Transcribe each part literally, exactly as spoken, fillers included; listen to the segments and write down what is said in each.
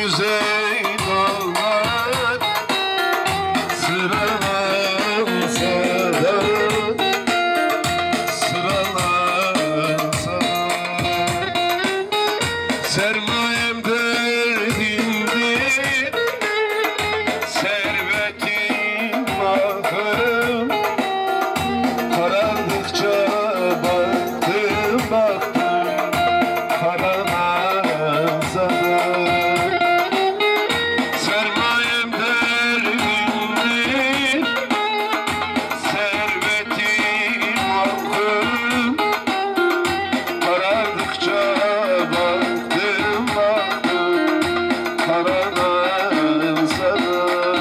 güzel dağlar sıralansa da, sıralansa da. Sermayem derdimdir, servetim ahım. Karandıkça baktım baktım karanlığa da. Sermayem derdimdir, servetim ahım. Karandıkça baktım baktım karanlığa da.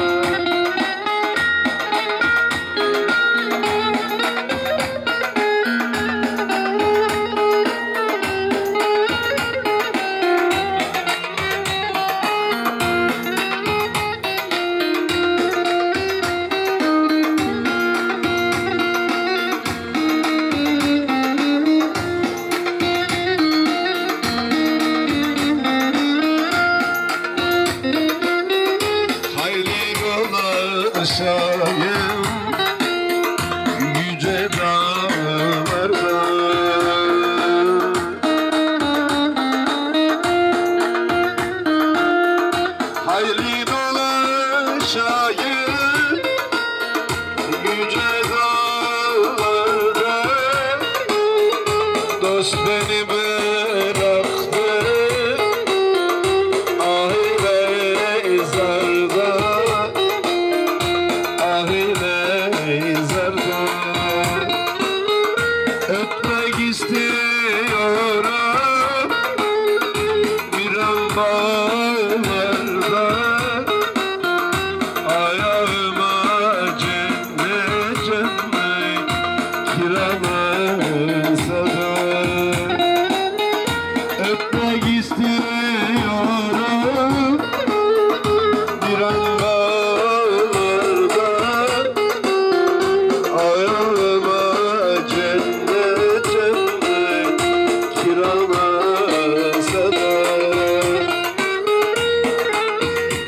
Hayli dolaşayım yüce dağlarda, hayli dolaşayım yüce dağlarda. Dost beni bıraktı ahire zarda, ahire zarda. Öpmek istiyorum bir an bağlarda, ayağıma cennet cennet kiramasa da. Öpmek istiyorum bir an bağlarda, ayağıma cennet cennet kiramasa da.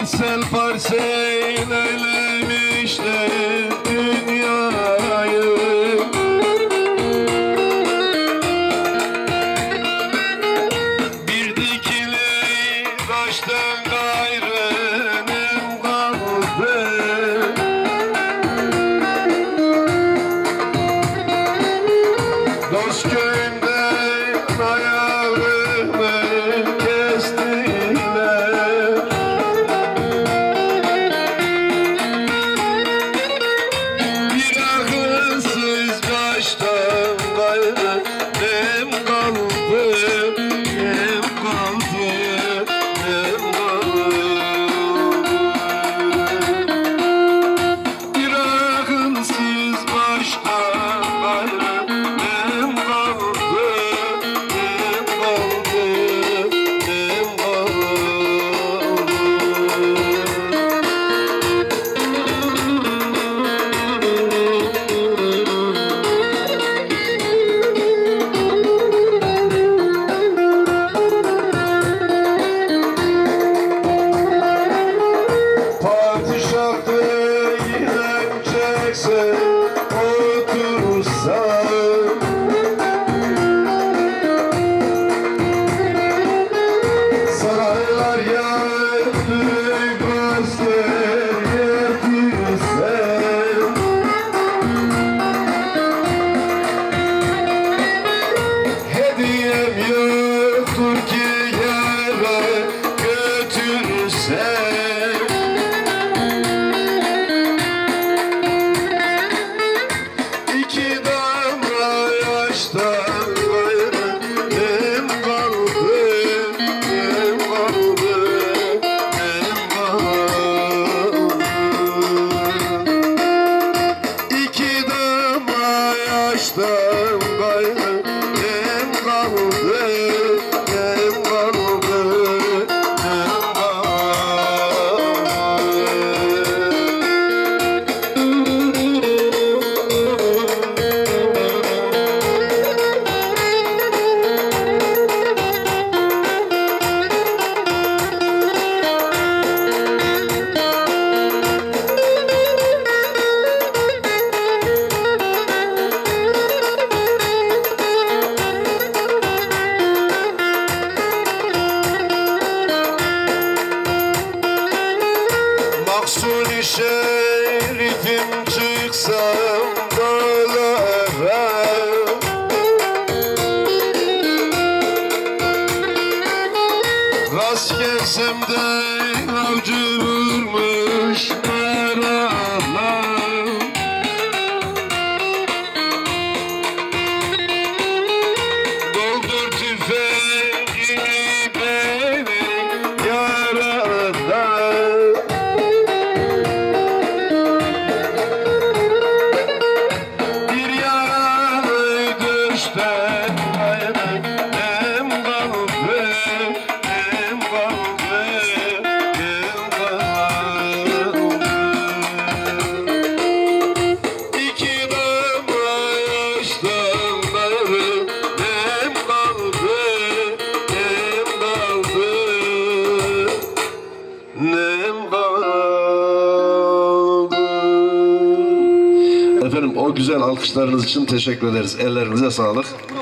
Parsel parsel eylemişler dünyayı. Bir dikili taştan gayrının kaldı. Dost köyünden ayağımı kestiler. Bir akılsız kaçtan gayrı nem kaldı, nem kaldı, nem kaldı. Bir akılsız kaçtan gayrı nem kaldı, nem kaldı, nem kaldı. Padişah değilim çekse otursa. Saraylar yandı gözler yetirse. Hediyem yoktur ki yere götürse. İki damla yaştan gayrı nem kaldı, nem kaldı, nem kaldı. İki damla yaştan gayrı nem kaldı, nem kaldı, nem kaldı. Mahsuni şerifim çıksam dağlara. Rast gelsem de avcı vurmuş yaralar. Doldur tüfeğini beni yaralar. Bir yaralı düşten gayrı nem kaldı, nem kaldı, nem kaldı. İki damla yaştan gayrı nem kaldı, nem kaldı, nem kaldı. Efendim o güzel alkışlarınız için teşekkür ederiz. Ellerinize sağlık.